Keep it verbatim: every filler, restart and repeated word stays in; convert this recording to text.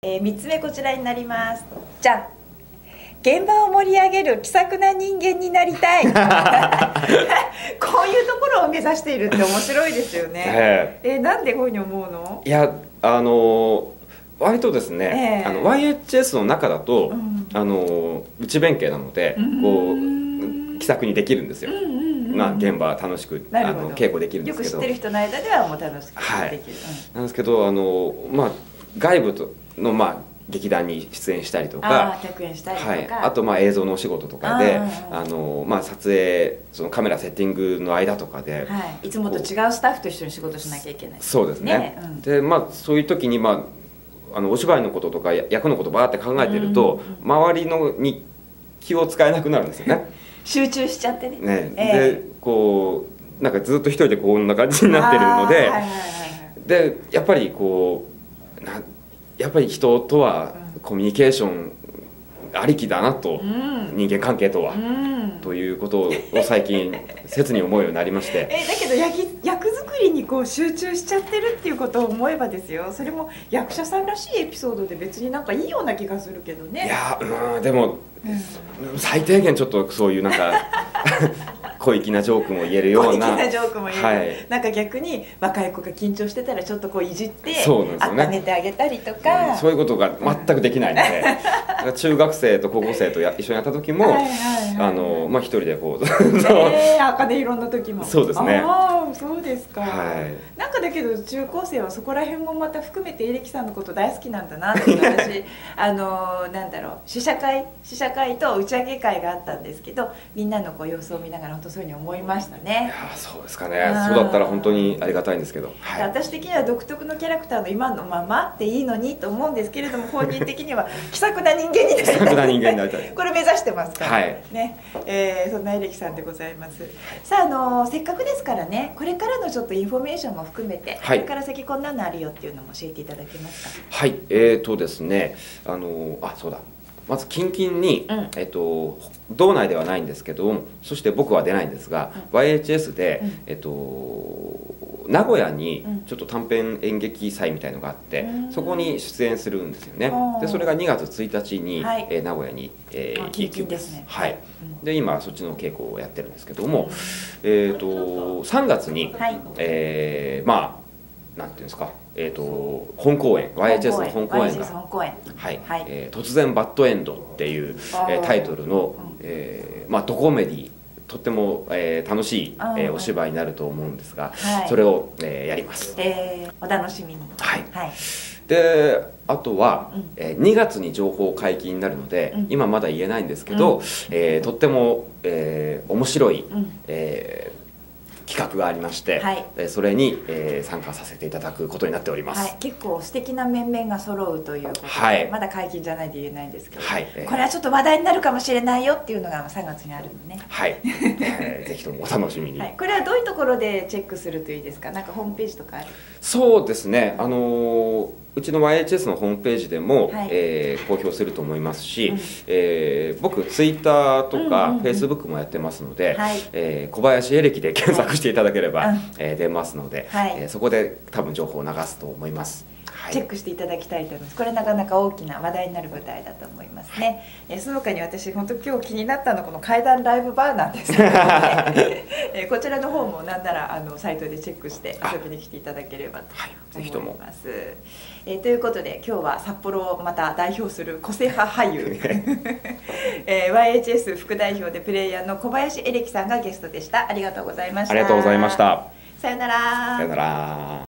えー、みっつめこちらになります。じゃん、現場を盛り上げる気さくな人間になりたいこういうところを目指しているって面白いですよね。えー、えー、なんでこういうふうに思うの？ いや、あのー、割とですね、えー、あの ワイエイチエス の中だと、うん、あの内弁慶なので、こう気さくにできるんですよ。まあ現場楽しくあの稽古できるんですけど、 よく知ってる人の間ではもう楽しくできる、はい、うん、 なんですけど、あのまあ外部とのまあ劇団に出演したりとか、 あ、客演したりとか、はい、 あとまあ映像のお仕事とかで、あのまあ撮影、そのカメラセッティングの間とかで、 はい、いつもと違うスタッフと一緒に仕事しなきゃいけない。 そうですね。ね、うん、でまあそういう時にまああのお芝居のこととか役のことバーって考えてると、周りのに気を使えなくなるんですよね。 集中しちゃってね。 ね、えー、でこうなんかずっと一人でこんな感じになってるので、でやっぱりこうなやっぱり人とはコミュニケーションありきだなと、うん、人間関係とは、うん、ということを最近切に思うようになりまして。 えだけど役役作りにこう集中しちゃってるっていうことを思えばですよ、それも役者さんらしいエピソードで別になんかいいような気がするけどね。 いや、うん、でも、うん、最低限ちょっとそういうなんか小粋なジョークも言えるような、 小粋なジョークも言える、はい、なんか逆に若い子が緊張してたらちょっとこういじって温めてあげたりとか、 うん、そういうことが全くできないので、うん、中学生と高校生とや一緒にやった時もあのまあ一人でこうえー、赤で色んな時も。 そうですね。 ああ、そうですか、 はい、 なんかだけど中高生はそこら辺もまた含めてエレキさんのこと大好きなんだなって私あのなんだろう、試写会試写会と打ち上げ会があったんですけど、みんなのこう様子を見ながら本当そういうふうに思いましたね。 いや、そうですかね。そうだったら本当にありがたいんですけど、 はい、私的には独特のキャラクターの今のままでいいのにと思うんですけれども、本人的には気さくな人間になりたい、気さくな人間になりたいこれ目指してますから、はい、ね、えー、そんなエレキさんでございます。さあ、あのせっかくですからね、これからのちょっとインフォメーションも含めて、はい、これから先こんなのあるよっていうのも教えていただけますか？ はい、えーとですね、あのあそうだまず近々に、うん、えっと、道内ではないんですけど、そして僕は出ないんですが、うん、ワイエイチエス で、うん、えっと、名古屋にちょっと短編演劇祭みたいのがあって、うん、そこに出演するんですよね。でそれがにがつついたちに、はい、えー、名古屋に、えー、行きます。はい、で今そっちの稽古をやってるんですけども、うん、えっとさんがつに、はい、えー、まあなんていうんですか、えーと本公演 ワイエイチエス の本公演が「はいえー、突然バッドエンド」っていう、えー、タイトルの、えーまあ、ドコメディ、とっても、えー、楽しい、えー、お芝居になると思うんですが、はい、それを、えー、やります。 えー、お楽しみに。 はい、はい、であとは、うん、えー、にがつに情報解禁になるので、うん、今まだ言えないんですけど、うん、えー、とっても、えー、面白い、うん、えー企画がありまして、はい、それに、えー、参加させていただくことになっております。 はい、結構素敵な面々が揃うということで、はい、まだ解禁じゃないと言えないんですけど、はい、これはちょっと話題になるかもしれないよっていうのがさんがつにあるのね。 はい、えー、ぜひともお楽しみに。はい、 これはどういうところでチェックするといいですか？なんかホームページとかある？ そうですね、あのーうちの ワイエイチエス のホームページでも、はい、えー、公表すると思いますし、うん、えー、僕ツイッターとかフェイスブックもやってますので、はい、えー、小林エレキで検索していただければ、はい、えー、出ますので、はい、えー、そこで多分情報を流すと思います。はい、 チェックしていただきたいと思います。これなかなか大きな話題になる舞台だと思いますね。はい、えー、その他に私本当今日気になったのはこの怪談ライブバーなんですけど、ね、えー、こちらの方もなんならあのサイトでチェックして遊びに来ていただければと思います。はい、えー、ということで今日は札幌をまた代表する個性派俳優、えー、ワイエイチエス 副代表でプレイヤーの小林エレキさんがゲストでした。ありがとうございました。 ありがとうございました。 さよなら。 さよなら。